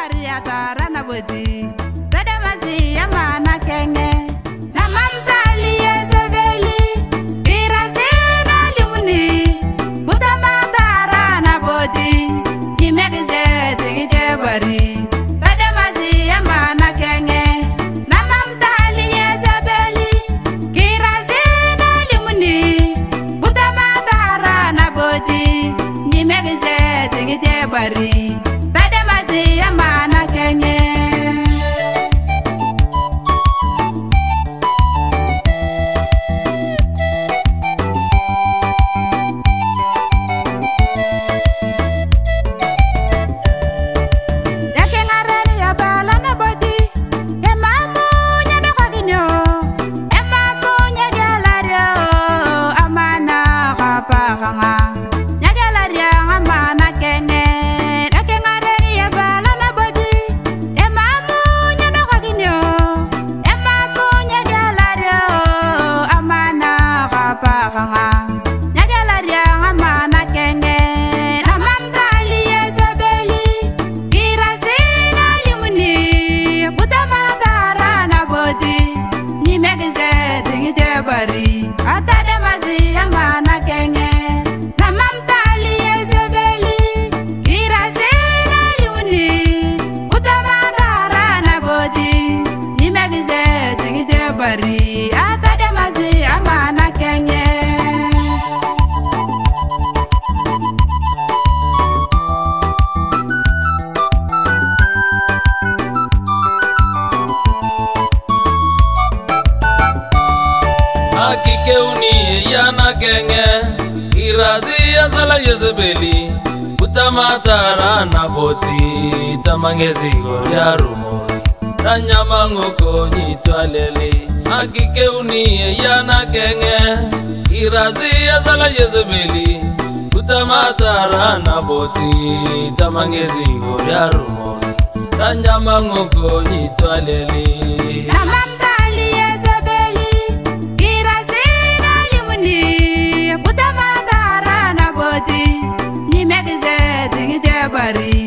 Ariata rana bodi Tadamasi yamana kenge Namamtal yesebeli Irasena limuni Butamata rana bodi Nimegze tigide bari Tadamasi yamana kenge Namamtal yesebeli Irasena limuni Butamata rana bodi Nimegze tigide bari Yamana Kenya Yakengarani ya bala na bodi Emamu nyada kaginyo Emamu nyagalario Amana kapakanga Nyagalario amana Kenya Kikeuni yana kenge Irazi ya sala yezebeli Utamatara na boti Tamangezigo ya rumori Tanyama ngoko nyitwalele Kikeuni yana kenge Irazi ya sala yezebeli Utamatara na boti Tamangezigo ya rumori Tanyama ngoko nyitwalele Butamata rana bodi Nimegze tigide bari